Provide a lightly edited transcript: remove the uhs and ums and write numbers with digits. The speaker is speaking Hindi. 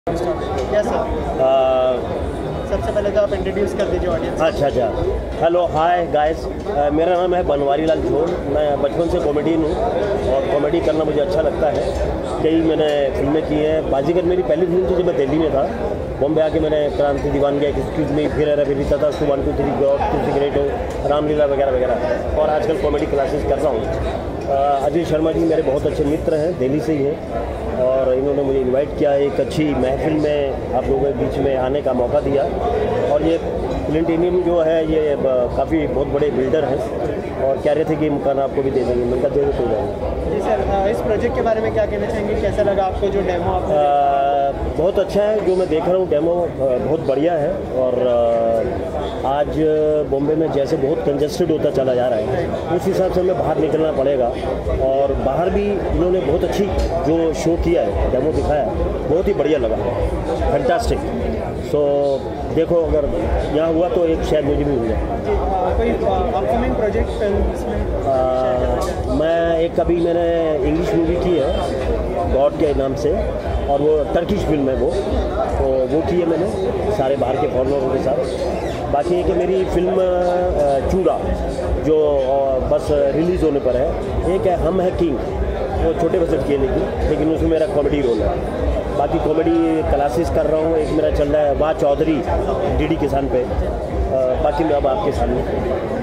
Yes sir. सबसे पहले तो आप इंट्रोड्यूस कर दीजिए ऑडियंस। अच्छा। हेलो हाय गाइस, मेरा नाम है बनवारी लाल छोड़। मैं बचपन से कॉमेडियन हूँ और कॉमेडी करना मुझे अच्छा लगता है। कई मैंने फिल्में की हैं। बाजीगर मेरी पहली फिल्म थी जब मैं दिल्ली में था। बॉम्बे आके मैंने क्रांति दीवान गया, एक्सक्यूज मी, फिर अभी रीता था, 1 2 3 गॉड, टू सिगरेट हो, रामलीला वगैरह वगैरह। और आजकल कॉमेडी क्लासेस कर रहा हूँ। अजय शर्मा जी मेरे बहुत अच्छे मित्र हैं, दिल्ली से ही हैं, और इन्होंने मुझे इनवाइट किया, एक अच्छी महफिल में आप लोगों के बीच में आने का मौका दिया। और ये प्लेटिनियम जो है ये काफ़ी बहुत बड़े बिल्डर हैं और कह रहे थे कि मकान आपको भी दे देंगे। मैंने कहा दे दो, कोई जाएंगे। जी सर, इस प्रोजेक्ट के बारे में क्या कहना चाहेंगे? कैसा लगा आपको जो डेमो आपने? बहुत अच्छा है जो मैं देख रहा हूँ, डेमो बहुत बढ़िया है। और आज बॉम्बे में जैसे बहुत कंजस्टेड होता चला जा रहा है, उस हिसाब से हमें बाहर निकलना पड़ेगा। और बाहर भी इन्होंने बहुत अच्छी जो शो किया है, डेमो दिखाया है, बहुत ही बढ़िया लगा, फैंटास्टिक। सो देखो, अगर यहाँ हुआ तो एक शायद मुझे भी हुआ। कोई अपकमिंग प्रोजेक्ट फिल्म में? मैं एक अभी मैंने इंग्लिश मूवी की है गॉड के नाम से, और वो टर्किश फिल्म है तो वो की है मैंने सारे बाहर के फॉरनरों के साथ। बाकी एक मेरी फिल्म चूड़ा जो बस रिलीज़ होने पर है। एक है हम है किंग, वो छोटे बजट की है लेकिन उसमें मेरा कॉमेडी रोल है। बाकी कॉमेडी क्लासेस कर रहा हूँ। एक मेरा चल रहा है वाह चौधरी डीडी किसान पे। बाकी मैं अब आपके सामने